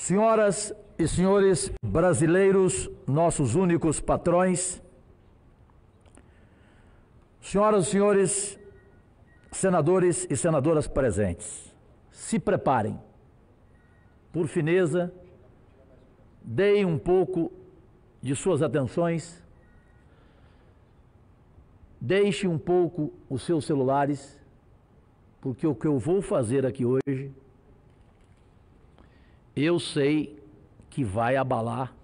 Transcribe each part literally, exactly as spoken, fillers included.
Senhoras e senhores brasileiros, nossos únicos patrões, senhoras e senhores senadores e senadoras presentes, se preparem, por fineza, deem um pouco de suas atenções, deixe um pouco os seus celulares, porque o que eu vou fazer aqui hoje, eu sei que vai abalar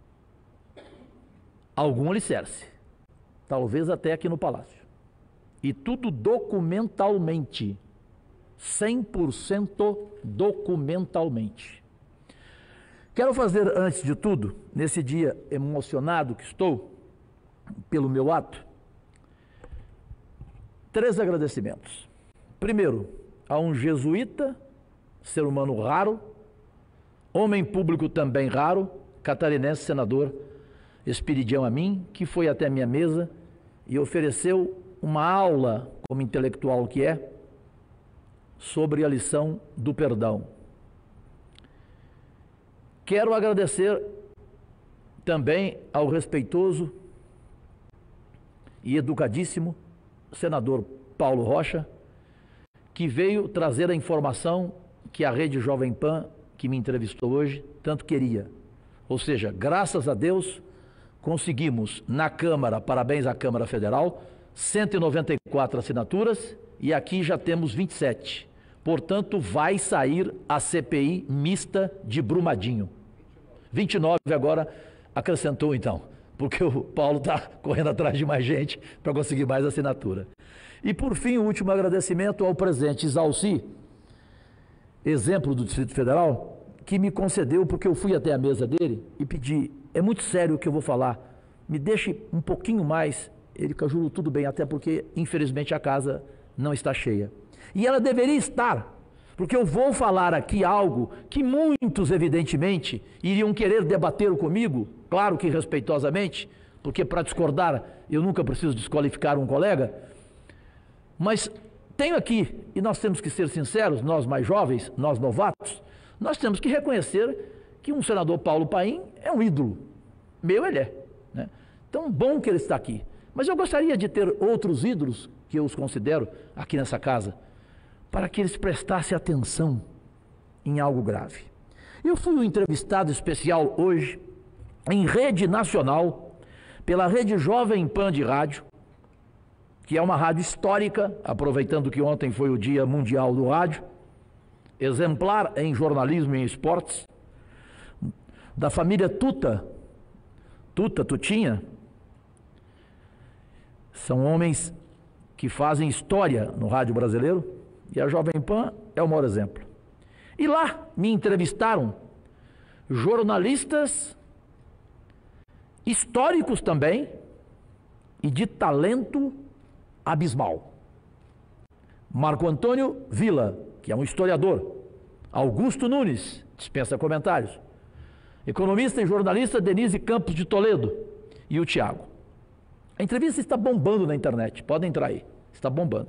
algum alicerce, talvez até aqui no Palácio. E tudo documentalmente, cem por cento documentalmente. Quero fazer, antes de tudo, nesse dia emocionado que estou, pelo meu ato, três agradecimentos. Primeiro, a um jesuíta, ser humano raro, homem público também raro, catarinense, senador Espiridião Amin, que foi até a minha mesa e ofereceu uma aula, como intelectual que é, sobre a lição do perdão. Quero agradecer também ao respeitoso e educadíssimo senador Paulo Rocha, que veio trazer a informação que a Rede Jovem Pan, que me entrevistou hoje, tanto queria. Ou seja, graças a Deus, conseguimos na Câmara, parabéns à Câmara Federal, cento e noventa e quatro assinaturas e aqui já temos vinte e sete. Portanto, vai sair a C P I mista de Brumadinho. vinte e nove agora acrescentou então, porque o Paulo está correndo atrás de mais gente para conseguir mais assinatura. E por fim, o último agradecimento ao presidente Isalci, exemplo do Distrito Federal, que me concedeu, porque eu fui até a mesa dele e pedi, é muito sério o que eu vou falar, me deixe um pouquinho mais. Ele, Cajuru, tudo bem, até porque, infelizmente, a casa não está cheia. E ela deveria estar, porque eu vou falar aqui algo que muitos, evidentemente, iriam querer debater comigo, claro que respeitosamente, porque para discordar eu nunca preciso desqualificar um colega, mas tenho aqui, e nós temos que ser sinceros, nós mais jovens, nós novatos, nós temos que reconhecer que um senador Paulo Paim é um ídolo. Meu ele é, né? Então, bom que ele está aqui. Mas eu gostaria de ter outros ídolos, que eu os considero, aqui nessa casa, para que eles prestassem atenção em algo grave. Eu fui um entrevistado especial hoje, em rede nacional, pela Rede Jovem Pan de Rádio, que é uma rádio histórica, aproveitando que ontem foi o Dia Mundial do Rádio, exemplar em jornalismo e em esportes, da família Tuta, Tuta, Tutinha. São homens que fazem história no rádio brasileiro e a Jovem Pan é o maior exemplo. E lá me entrevistaram jornalistas históricos também e de talento abismal. Marco Antônio Villa, que é um historiador. Augusto Nunes, dispensa comentários. Economista e jornalista Denise Campos de Toledo e o Tiago. A entrevista está bombando na internet, podem entrar aí, está bombando.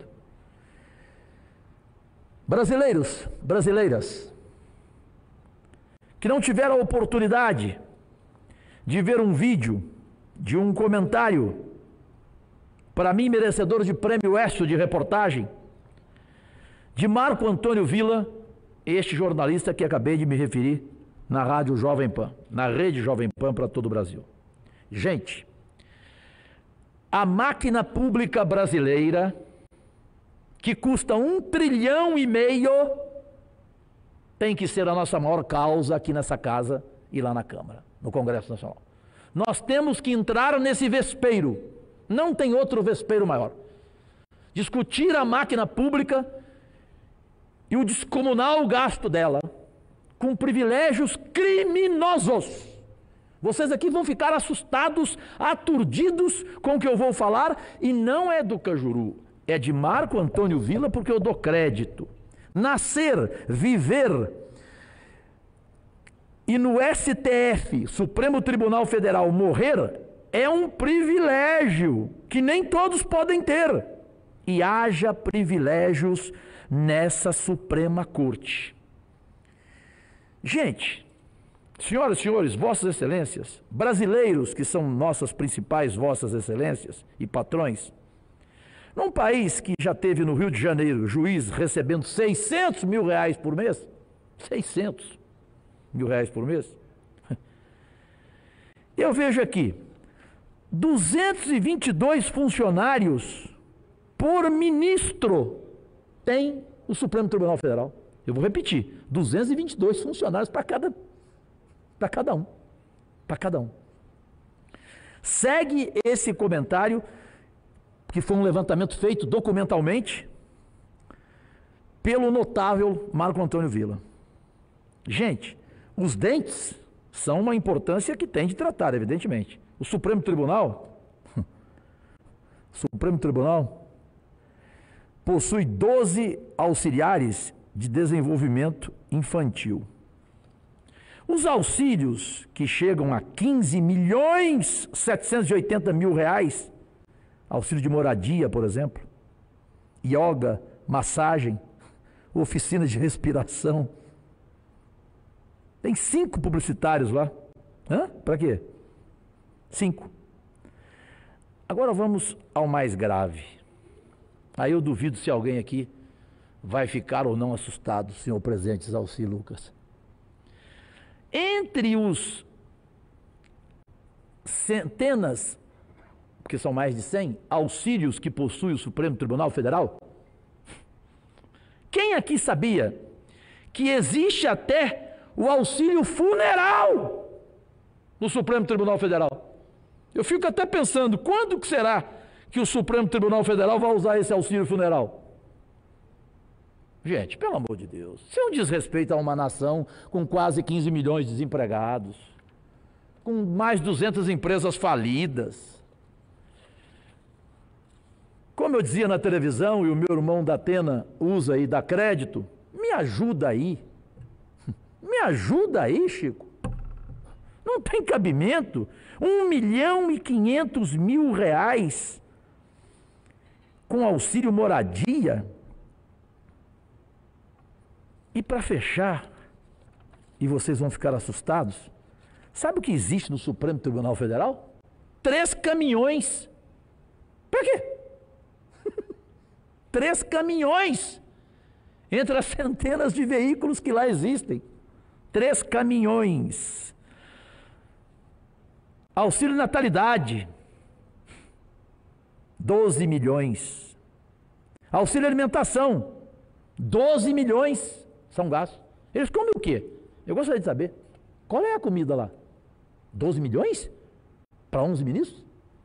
Brasileiros, brasileiras, que não tiveram a oportunidade de ver um vídeo, de um comentário, para mim merecedor de prêmio Écio de reportagem, de Marco Antônio Villa, este jornalista que acabei de me referir na Rádio Jovem Pan, na Rede Jovem Pan para todo o Brasil. Gente, a máquina pública brasileira, que custa um trilhão e meio, tem que ser a nossa maior causa aqui nessa casa e lá na Câmara, no Congresso Nacional. Nós temos que entrar nesse vespeiro, não tem outro vespeiro maior. Discutir a máquina pública e o descomunal gasto dela, com privilégios criminosos. Vocês aqui vão ficar assustados, aturdidos com o que eu vou falar, e não é do Cajuru, é de Marco Antônio Villa, porque eu dou crédito. Nascer, viver, e no S T F, Supremo Tribunal Federal, morrer, é um privilégio que nem todos podem ter. E haja privilégios nessa Suprema Corte. Gente, Senhoras e senhores, vossas excelências, brasileiros que são nossas principais vossas excelências e patrões, num país que já teve no Rio de Janeiro juiz recebendo seiscentos mil reais por mês, seiscentos mil reais por mês, eu vejo aqui duzentos e vinte e dois funcionários por ministro tem o Supremo Tribunal Federal. Eu vou repetir, duzentos e vinte e dois funcionários para cada, para cada um, para cada um. Segue esse comentário, que foi um levantamento feito documentalmente pelo notável Marco Antônio Villa. Gente, os dentes são uma importância que tem de tratar, evidentemente. O Supremo Tribunal, Supremo Tribunal possui doze auxiliares de desenvolvimento infantil. Os auxílios que chegam a quinze milhões setecentos e oitenta mil reais, auxílio de moradia, por exemplo, yoga, massagem, oficina de respiração. Tem cinco publicitários lá. Hã? Para quê? Cinco. Agora vamos ao mais grave. Aí eu duvido se alguém aqui vai ficar ou não assustado, senhor presidente Zalci Lucas. Entre os centenas, porque são mais de cem, auxílios que possui o Supremo Tribunal Federal, quem aqui sabia que existe até o auxílio funeral no Supremo Tribunal Federal? Eu fico até pensando, quando que será que o Supremo Tribunal Federal vai usar esse auxílio funeral? Gente, pelo amor de Deus, isso é um desrespeito a uma nação com quase quinze milhões de desempregados, com mais de duzentas empresas falidas. Como eu dizia na televisão, e o meu irmão da Atena usa e dá crédito, me ajuda aí. Me ajuda aí, Chico. Não tem cabimento. Um milhão e quinhentos mil reais com auxílio moradia. E para fechar, e vocês vão ficar assustados, sabe o que existe no Supremo Tribunal Federal? Três caminhões. Para quê? Três caminhões entre as centenas de veículos que lá existem. Três caminhões. Auxílio natalidade, doze milhões. Auxílio alimentação, doze milhões são gastos. Eles comem o quê? Eu gostaria de saber. Qual é a comida lá? doze milhões? Para onze ministros?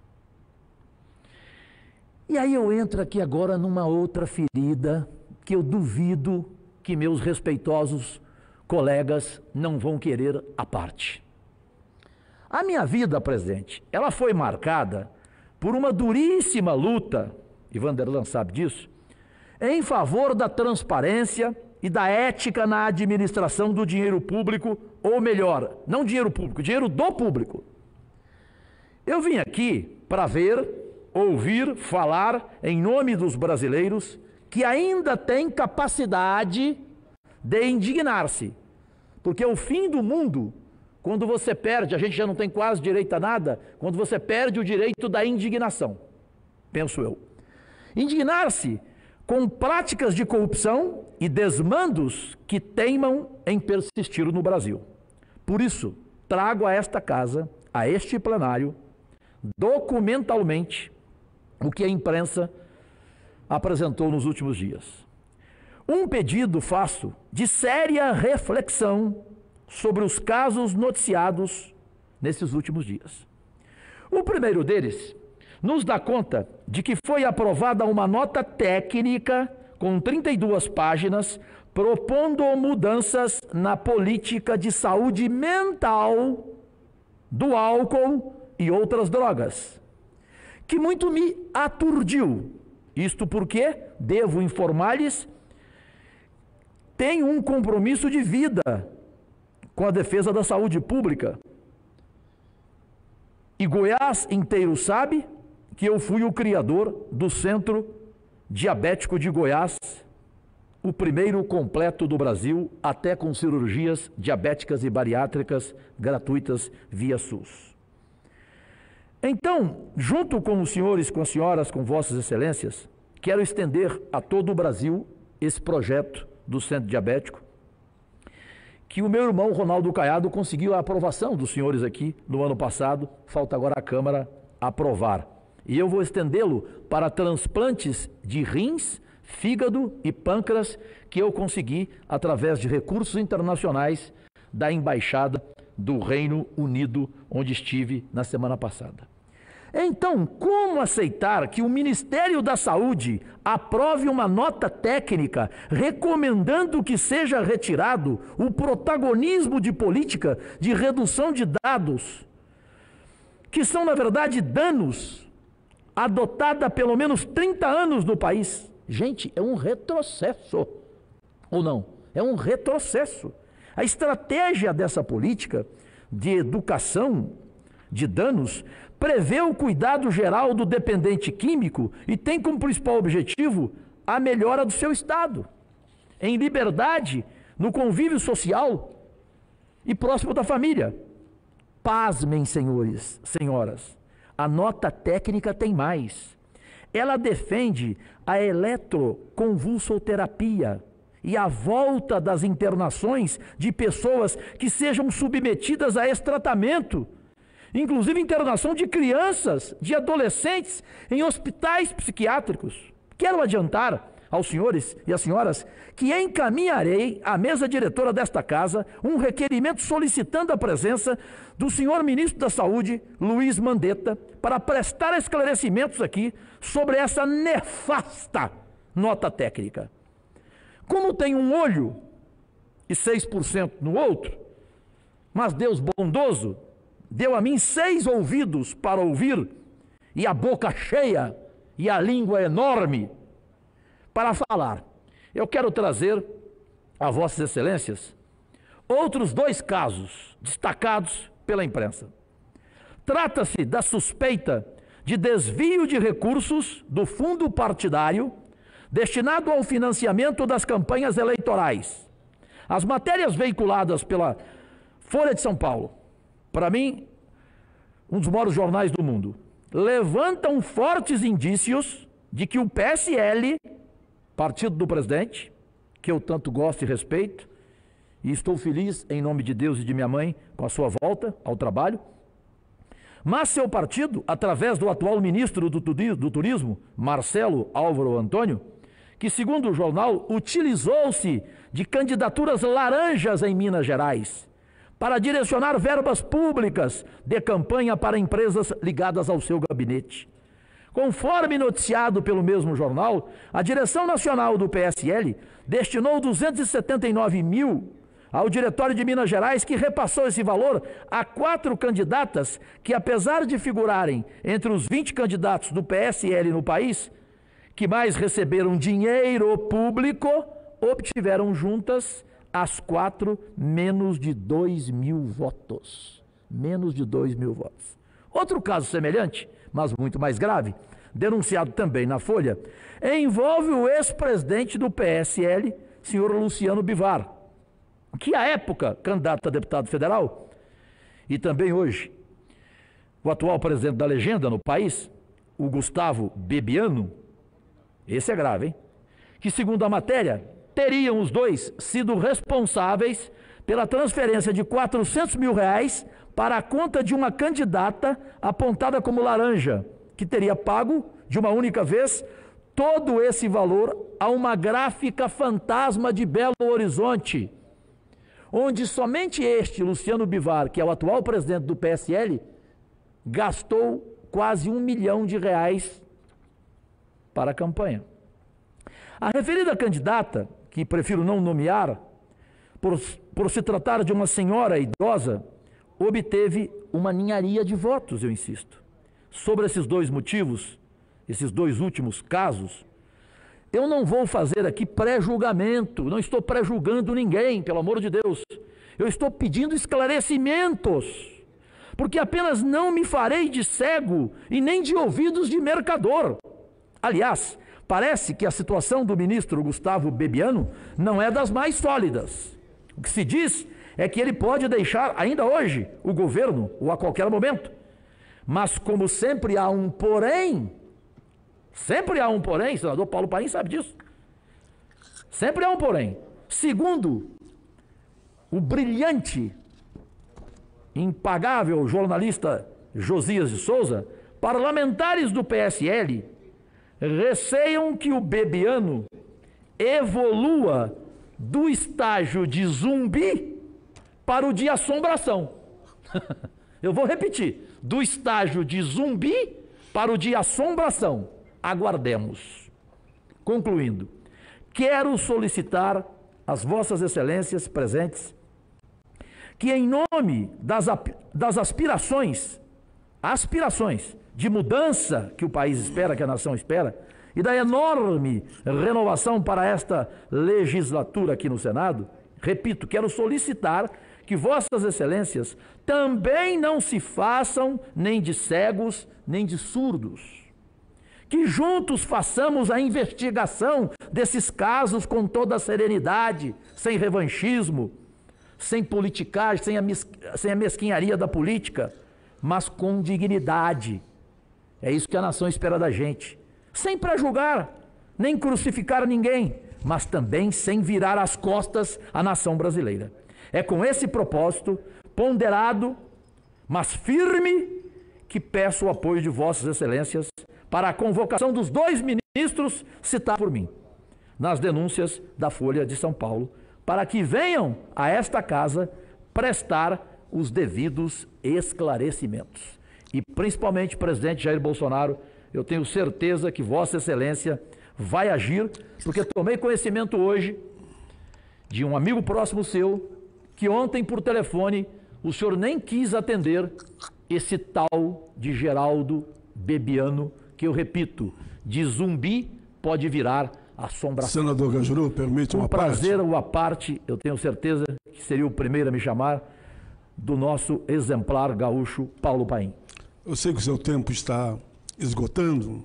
E aí eu entro aqui agora numa outra ferida que eu duvido que meus respeitosos colegas não vão querer à parte. A minha vida, presidente, ela foi marcada por uma duríssima luta, e Vanderlan sabe disso, em favor da transparência e da ética na administração do dinheiro público, ou melhor, não dinheiro público, dinheiro do público. Eu vim aqui para ver, ouvir, falar em nome dos brasileiros que ainda têm capacidade de indignar-se. Porque o fim do mundo, quando você perde, a gente já não tem quase direito a nada, quando você perde o direito da indignação, penso eu. Indignar-se com práticas de corrupção e desmandos que teimam em persistir no Brasil. Por isso, trago a esta casa, a este plenário, documentalmente, o que a imprensa apresentou nos últimos dias. Um pedido faço de séria reflexão sobre os casos noticiados nesses últimos dias. O primeiro deles nos dá conta de que foi aprovada uma nota técnica com trinta e duas páginas propondo mudanças na política de saúde mental do álcool e outras drogas, que muito me aturdiu. Isto porque, devo informar-lhes, tenho um compromisso de vida com a defesa da saúde pública. E Goiás inteiro sabe que eu fui o criador do Centro Diabético de Goiás, o primeiro completo do Brasil, até com cirurgias diabéticas e bariátricas gratuitas via SUS. Então, junto com os senhores, com as senhoras, com vossas excelências, quero estender a todo o Brasil esse projeto do Centro Diabético, que o meu irmão Ronaldo Caiado conseguiu a aprovação dos senhores aqui no ano passado, falta agora a Câmara aprovar. E eu vou estendê-lo para transplantes de rins, fígado e pâncreas que eu consegui através de recursos internacionais da Embaixada do Reino Unido, onde estive na semana passada. Então, como aceitar que o Ministério da Saúde aprove uma nota técnica recomendando que seja retirado o protagonismo de política de redução de dados, que são, na verdade, danos, adotada há pelo menos trinta anos no país? Gente, é um retrocesso, ou não? É um retrocesso. A estratégia dessa política de educação de danos prevê o cuidado geral do dependente químico e tem como principal objetivo a melhora do seu estado, em liberdade, no convívio social e próximo da família. Pasmem, senhores, senhoras, a nota técnica tem mais. Ela defende a eletroconvulsoterapia e a volta das internações de pessoas que sejam submetidas a esse tratamento, inclusive internação de crianças, de adolescentes em hospitais psiquiátricos. Quero adiantar aos senhores e às senhoras que encaminharei à mesa diretora desta casa um requerimento solicitando a presença do senhor ministro da Saúde, Luiz Mandetta, para prestar esclarecimentos aqui sobre essa nefasta nota técnica. Como tem um olho e seis por cento no outro, mas Deus bondoso deu a mim seis ouvidos para ouvir, e a boca cheia, e a língua enorme para falar. Eu quero trazer a vossas excelências outros dois casos destacados pela imprensa. Trata-se da suspeita de desvio de recursos do fundo partidário destinado ao financiamento das campanhas eleitorais. As matérias veiculadas pela Folha de São Paulo, para mim, um dos maiores jornais do mundo, levantam fortes indícios de que o P S L, partido do presidente, que eu tanto gosto e respeito, e estou feliz, em nome de Deus e de minha mãe, com a sua volta ao trabalho, mas seu partido, através do atual ministro do Turismo, Marcelo Álvaro Antônio, que, segundo o jornal, utilizou-se de candidaturas laranjas em Minas Gerais para direcionar verbas públicas de campanha para empresas ligadas ao seu gabinete. Conforme noticiado pelo mesmo jornal, a direção nacional do P S L destinou duzentos e setenta e nove mil ao Diretório de Minas Gerais, que repassou esse valor a quatro candidatas que, apesar de figurarem entre os vinte candidatos do P S L no país, que mais receberam dinheiro público, obtiveram juntas as quatro menos de dois mil votos. Menos de dois mil votos. Outro caso semelhante, mas muito mais grave, denunciado também na Folha, envolve o ex-presidente do P S L, senhor Luciano Bivar, que à época, candidato a deputado federal, e também hoje, o atual presidente da legenda no país, o Gustavo Bebiano, esse é grave, hein? Que, segundo a matéria, teriam os dois sido responsáveis pela transferência de quatrocentos mil reais para a conta de uma candidata apontada como laranja, que teria pago, de uma única vez, todo esse valor a uma gráfica fantasma de Belo Horizonte, onde somente este, Luciano Bivar, que é o atual presidente do P S L, gastou quase um milhão de reais para a campanha. A referida candidata, que prefiro não nomear, por, por se tratar de uma senhora idosa, obteve uma ninharia de votos, eu insisto. Sobre esses dois motivos, esses dois últimos casos, eu não vou fazer aqui pré-julgamento, não estou pré-julgando ninguém, pelo amor de Deus. Eu estou pedindo esclarecimentos, porque apenas não me farei de cego e nem de ouvidos de mercador. Aliás, Parece que a situação do ministro Gustavo Bebiano não é das mais sólidas. O que se diz é que ele pode deixar ainda hoje o governo, ou a qualquer momento. Mas como sempre há um porém, sempre há um porém, o senador Paulo Paim sabe disso. Sempre há um porém. Segundo o brilhante, impagável jornalista Josias de Souza, parlamentares do P S L receiam que o Bebiano evolua do estágio de zumbi para o de assombração. Eu vou repetir. Do estágio de zumbi para o de assombração. Aguardemos. Concluindo, quero solicitar às vossas excelências presentes que, em nome das, das aspirações, aspirações de mudança que o país espera, que a nação espera, e da enorme renovação para esta legislatura aqui no Senado, repito, quero solicitar que vossas excelências também não se façam nem de cegos, nem de surdos. Que juntos façamos a investigação desses casos com toda a serenidade, sem revanchismo, sem politicagem, sem a, mes... sem a mesquinharia da política, mas com dignidade. É isso que a nação espera da gente. Sem pré-julgar, nem crucificar ninguém, mas também sem virar as costas à nação brasileira. É com esse propósito, ponderado, mas firme, que peço o apoio de vossas excelências para a convocação dos dois ministros citados por mim, nas denúncias da Folha de São Paulo, para que venham a esta casa prestar os devidos esclarecimentos. E principalmente, presidente Jair Bolsonaro, eu tenho certeza que vossa excelência vai agir, porque tomei conhecimento hoje de um amigo próximo seu, que ontem por telefone o senhor nem quis atender esse tal de Geraldo Bebiano, que eu repito, de zumbi pode virar assombração. Senador Cajuru, permite uma parte? Um prazer ou a parte, eu tenho certeza que seria o primeiro a me chamar, do nosso exemplar gaúcho Paulo Paim. Eu sei que o seu tempo está esgotando,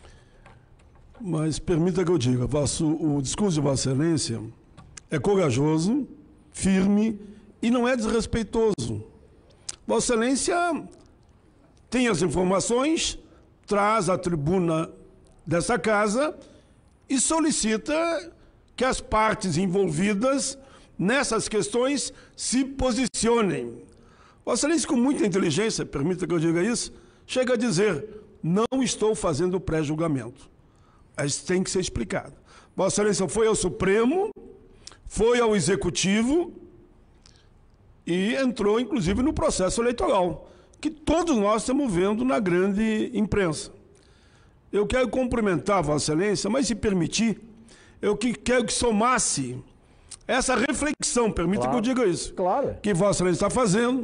mas permita que eu diga, vosso, o discurso de Vossa Excelência é corajoso, firme e não é desrespeitoso. Vossa Excelência tem as informações, traz à tribuna dessa casa e solicita que as partes envolvidas nessas questões se posicionem. Vossa Excelência, com muita inteligência, permita que eu diga isso, chega a dizer, não estou fazendo pré-julgamento. Isso tem que ser explicado. Vossa Excelência foi ao Supremo, foi ao Executivo e entrou, inclusive, no processo eleitoral, que todos nós estamos vendo na grande imprensa. Eu quero cumprimentar Vossa Excelência, mas, se permitir, eu que quero que somasse essa reflexão, permita claro, que eu diga isso, claro. que Vossa Excelência está fazendo,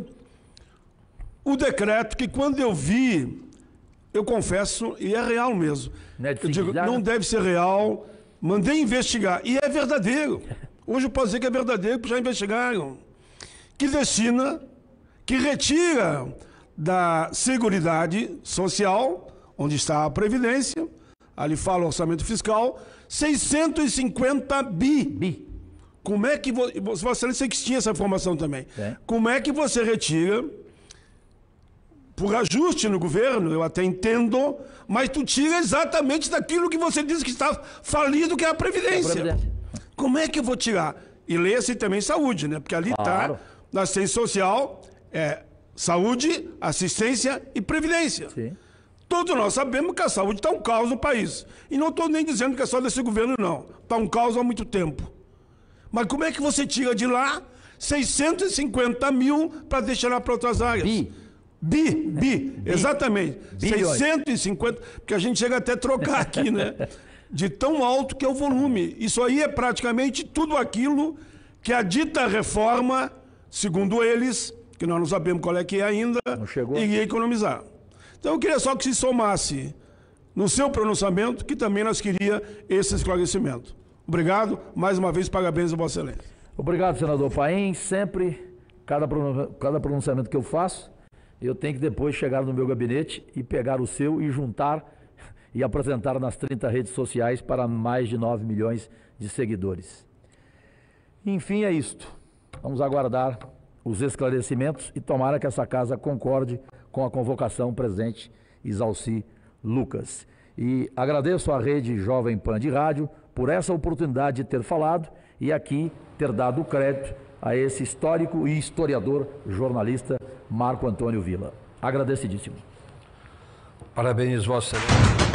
o decreto que, quando eu vi, eu confesso, e é real mesmo, não, é eu digo, não deve ser real, mandei investigar, e é verdadeiro. Hoje eu posso dizer que é verdadeiro, porque já investigaram, que destina, que retira da Seguridade Social, onde está a Previdência, ali fala o orçamento fiscal, seiscentos e cinquenta bi. Bi. Como é que você, Vossa Excelência que tinha essa informação também, é. Como é que você retira, por ajuste no governo, eu até entendo, mas tu tira exatamente daquilo que você disse que está falido, que é a Previdência. É a Previdência. Como é que eu vou tirar? E leia-se também saúde, né? Porque ali está, claro, na assistência social, é saúde, assistência e previdência. Sim. Todos nós sabemos que a saúde está um caos no país. E não estou nem dizendo que é só desse governo, não. Está um caos há muito tempo. Mas como é que você tira de lá seiscentos e cinquenta mil para deixar para outras áreas? Bi. Bi, bi, bi. Exatamente. Bilhões. seiscentos e cinquenta, porque a gente chega até a trocar aqui, né? De tão alto que é o volume. Isso aí é praticamente tudo aquilo que a dita reforma, segundo eles, que nós não sabemos qual é que é ainda, iria economizar. Então eu queria só que se somasse no seu pronunciamento, que também nós queria esse esclarecimento. Obrigado, mais uma vez, parabéns a Vossa Excelência. Obrigado, senador Paim. Sempre, cada, cada pronunciamento que eu faço, eu tenho que depois chegar no meu gabinete e pegar o seu e juntar e apresentar nas trinta redes sociais para mais de nove milhões de seguidores. Enfim, é isto. Vamos aguardar os esclarecimentos e tomara que essa casa concorde com a convocação presidente Isalci Lucas. E agradeço à Rede Jovem Pan de Rádio por essa oportunidade de ter falado e aqui ter dado o crédito a esse histórico e historiador jornalista Marco Antônio Villa. Agradecidíssimo. Parabéns, Vossa Excelência.